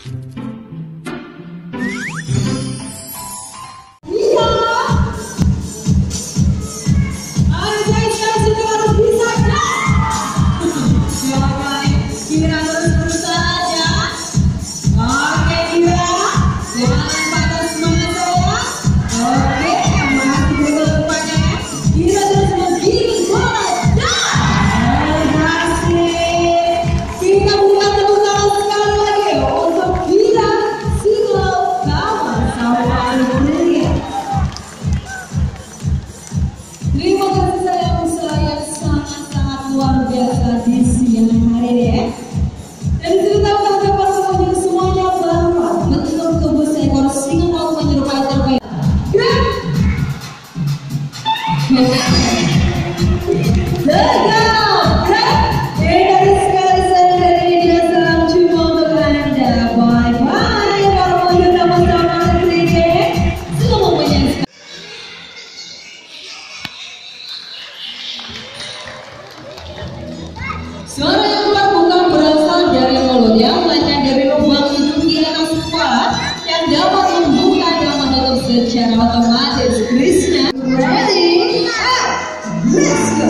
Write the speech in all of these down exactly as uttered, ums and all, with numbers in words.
Suara yang keluar bukan berasal dari mulutnya, melainkan dari lubang hidung di atas kepala yang dapat membuka dan menutup secara otomatis. Krishna, ready? Let's go!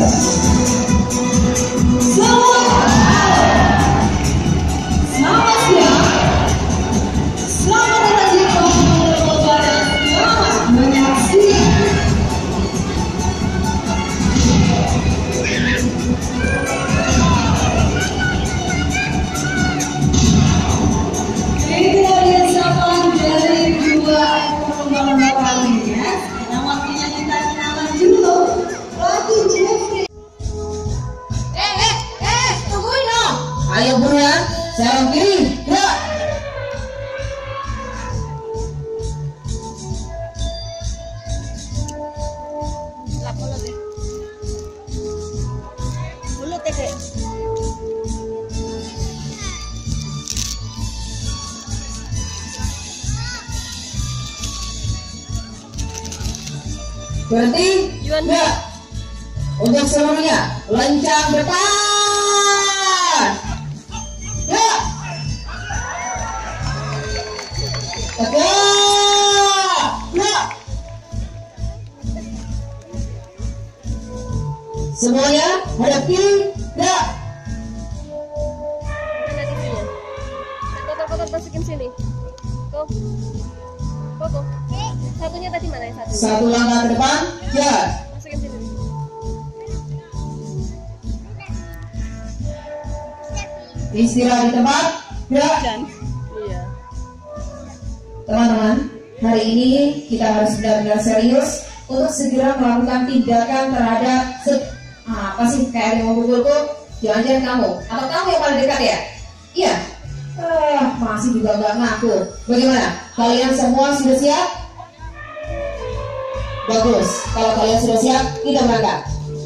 Selamat Selamat siang. Selamat datang di Kampung Lebaran. Selamat menyaksikan. Ayo buruan, serong kiri, gerak. Lap mulut deh. Mulut deh, Dek. Berhenti, Yuan. gerak. Untuk seluruhnya, lencang depan. Gerak. Tegak. Gerak. Semuanya hadap kiri, gerak. Mana tipinya? Kotor-kotor masukin sini. Tuh. Tuh, tuh. Satunya tadi mana yang satu? Satu langkah ke depan, jalan. Masukin sini. Istirahat di tempat, gerak. Iya. Teman-teman, hari ini kita harus benar-benar serius untuk segera melakukan tindakan terhadap se- ah, apa sih kayak ada yang mau pukulku? Jangan-jangan kamu atau kamu yang paling dekat ya? Iya. Eh, masih juga nggak ngaku. Bagaimana? Kalian semua sudah siap? Bagus. Kalau kalian sudah siap, kita berangkat.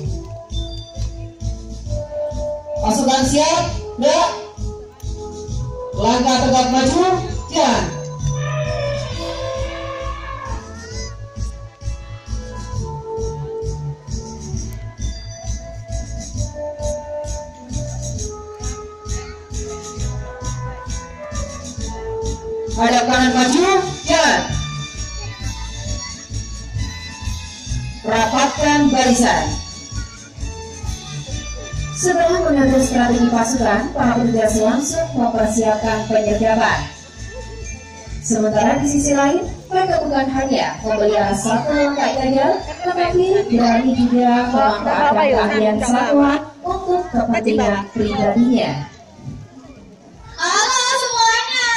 Pasukan siap, gerak. Langkah tegak maju, jalan. Hadap kanan maju, jalan. Rapatkan barisan. Setelah mengatur strategi pasukan, para petugas langsung mempersiapkan penyergapan. Sementara di sisi lain, mereka bukan hanya memelihara satu langkah gajah, tetapi berani juga memanfaatkan keahlian satwa untuk kepentingan pribadinya. Halo semuanya.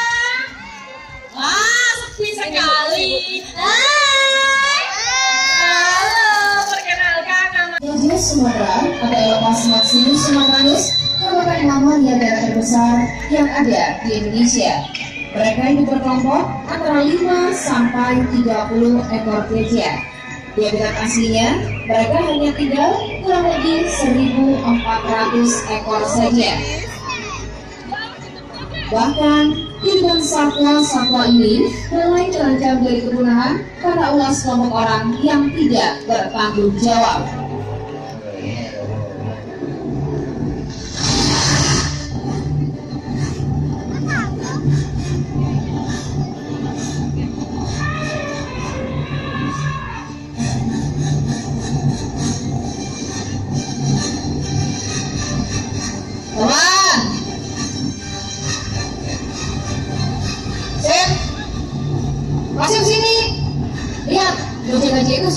Wah, sepi sekali. Hai. Halo, perkenalkan nama Yogyakarta Sumatera atau Elepas Maximus sumatranus merupakan hewan niagara terbesar yang ada di Indonesia. Mereka hidup berkelompok antara lima sampai tiga puluh ekor gajah. Di habitat aslinya, mereka hanya tinggal kurang lebih seribu empat ratus ekor saja. Bahkan, kehidupan satwa-satwa ini mulai terancam dari kepunahan karena ulah sekelompok orang yang tidak bertanggung jawab.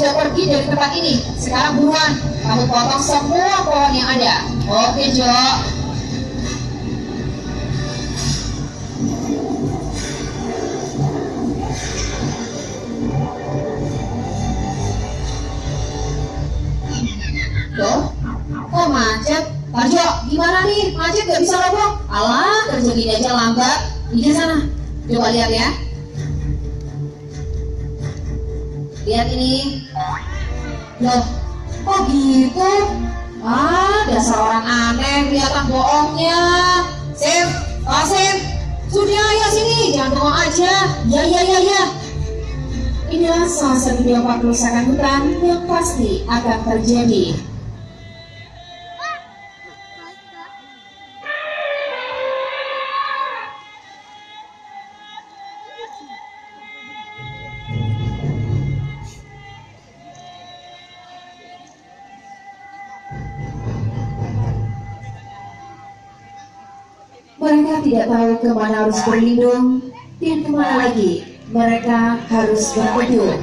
sudah pergi dari tempat ini. Sekarang buruan, kamu potong semua pohon yang ada. Oke, Jo. Loh, kok macet? Parjo, gimana nih? Macet gak bisa lobong? Alah, kerja gini aja lambat. Ini sana, coba lihat ya. Lihat ini. Loh, kok gitu? Ah, dasar orang aneh, kelihatan bohongnya. Sim, oh Sim, sudah ya sini, jangan bohong aja. Ya, ya, ya, ya. Inilah salah satu dampak kerusakan hutan yang pasti akan terjadi. Mereka tidak tahu kemana harus berlindung dan kemana lagi mereka harus berteduh.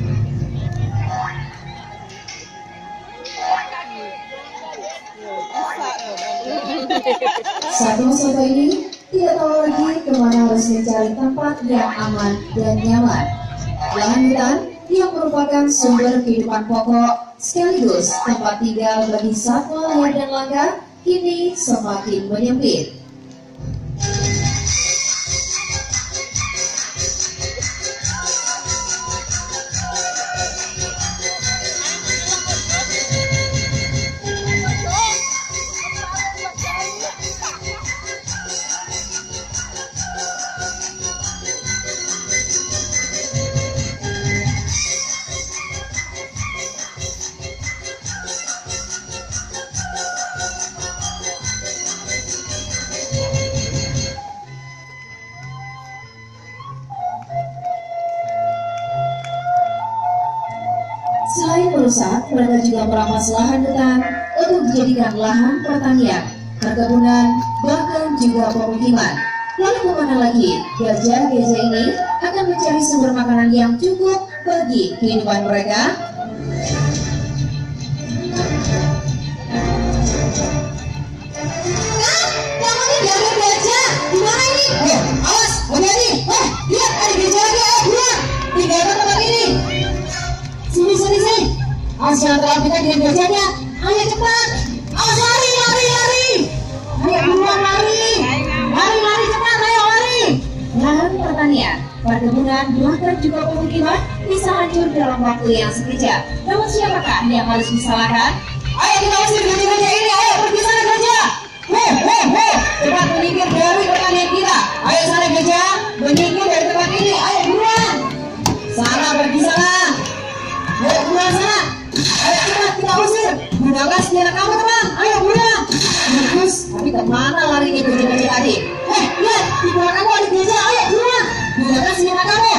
Satu-satu ini tidak tahu lagi kemana harus mencari tempat yang aman dan nyaman. Lahan hutan yang merupakan sumber kehidupan pokok sekaligus tempat tinggal bagi satwa liar dan langka kini semakin menyempit. Selain merusak, mereka juga merampas lahan hutan untuk dijadikan lahan pertanian, perkebunan, bahkan juga pemukiman. Lalu kemana lagi? Gajah-gajah ini akan mencari sumber makanan yang cukup bagi kehidupan mereka. Awas jangan terlalu dekat dengan gajahnya. Ayo cepat. Awas lari, lari, lari. Ayo buruan lari. Lari, lari cepat. Ayo lari. Lahan pertanian, perkebunan, bahkan juga pemukiman bisa hancur dalam waktu yang sekejap. Namun siapakah yang harus disalahkan? Ayo kita usir gajah-gajah ini. Ayo pergi sana gajah. Hei, hei, hei. Cepat menyingkir dari pertanian kita. Ayo sana gajah. Menyingkir dari tempat ini. Ayo buruan. Sana pergi sana. Ayo buruan sana. Ayo cepat kita usir. Gunakan senjata kamu teman. Ayo buruan. Bagus. Tapi kemana larinya gajah-gajah tadi? Eh lihat di bawah kamu ada gajah. Ayo buruan. Gunakan senjata kamu.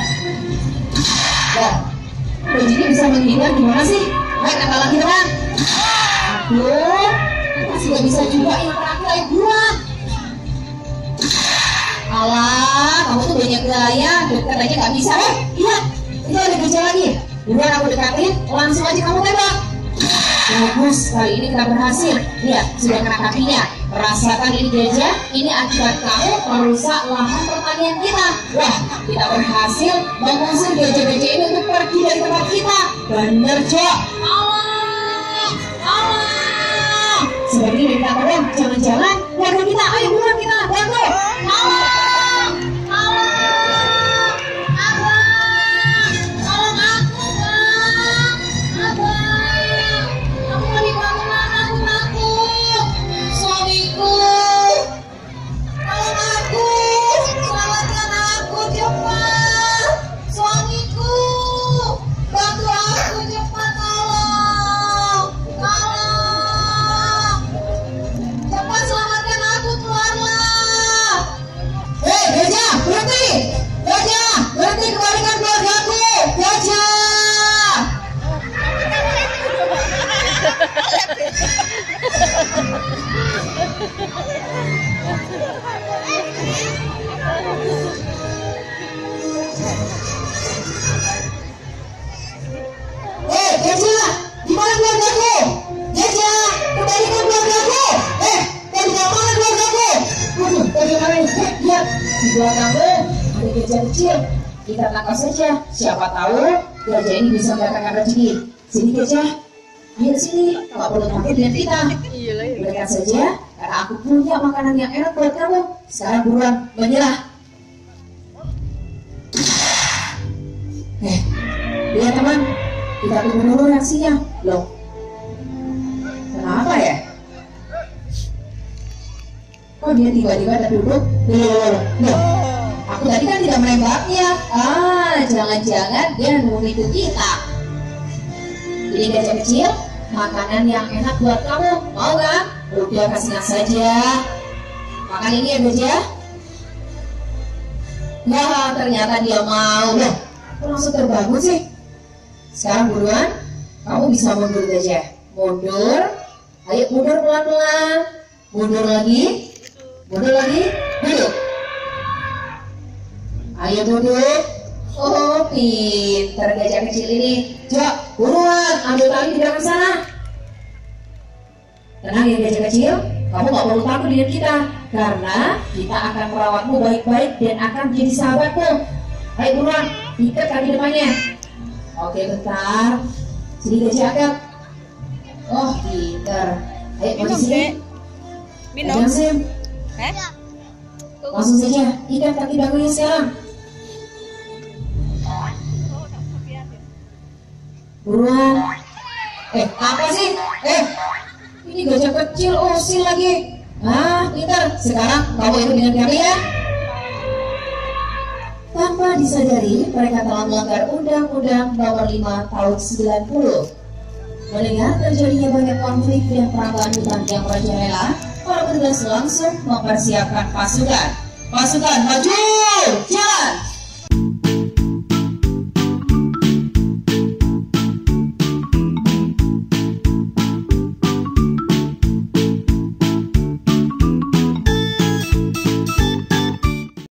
Wah, begini bisa menghindar gimana sih? Ayo tambah lagi teman. Aduh, masih gak bisa juga yang terakhir. Ayo buruan. Alah, kamu tuh banyak gaya. Dekat aja gak bisa. Eh lihat, itu ada gajah lagi. Buruan aku dekatin, langsung aja kamu tembak. Bagus, kali ini kita berhasil. Lihat, sudah kena kakinya. Rasakan ini gajah, ini akibat kamu merusak lahan pertanian kita. Wah, kita berhasil mengusir gajah-gajah ini untuk pergi dari tempat kita. Bener, Cok. Allah, Allah. Sebaiknya kita tolong, jangan-jangan warga kita. Ayo buruan kita, bantu. Allah. eh, lihat di belakang lo ada gajah kecil. Kita tangkap saja. Siapa tahu gajah ini bisa mendatangkan rezeki. Sini gajah, ayo sini. Nggak perlu takut dengan kita. Berikan saja, karena aku punya makanan yang enak buat kamu. Sekarang buruan menyerah. Eh, lihat teman, kita tunggu dulu reaksinya. Loh, kenapa ya? Kok dia tiba-tiba terduduk? Loh, loh, aku tadi kan tidak menembaknya. Ah, jangan-jangan dia mau ikut kita. Jadi gajah kecil, makanan yang enak buat kamu, mau kan? Udah kasih saja. Makan ini ya gajah. Nah, ternyata dia mau. Loh, kok langsung terbangun sih? Sekarang buruan, kamu bisa mundur gajah. Mundur, ayo mundur pelan-pelan. Mundur lagi, mundur lagi, duduk. Ayo duduk. Oh, pinter gajah kecil ini. Coba, buruan, ambil tali di belakang sana. Tenang ya gajah kecil, kamu gak perlu takut dengan kita. Karena kita akan merawatmu baik-baik dan akan jadi sahabatmu. Ayo buruan, ikat kaki depannya. Oke, bentar. Sini gajah angkat. Oh, pinter. Ayo, masih sini. Minum. Sim. Eh? Langsung saja, ikat kaki belakangnya sekarang. Buruan. Eh, apa sih? Eh, ini gajah kecil usil lagi. Ah, pintar. Sekarang kamu ikut dengan kami ya. Tanpa disadari, mereka telah melanggar Undang-Undang Nomor lima Tahun sembilan puluh. Mendengar terjadinya banyak konflik dan perambahan hutan yang merajalela, para petugas langsung mempersiapkan pasukan. Pasukan maju, jalan.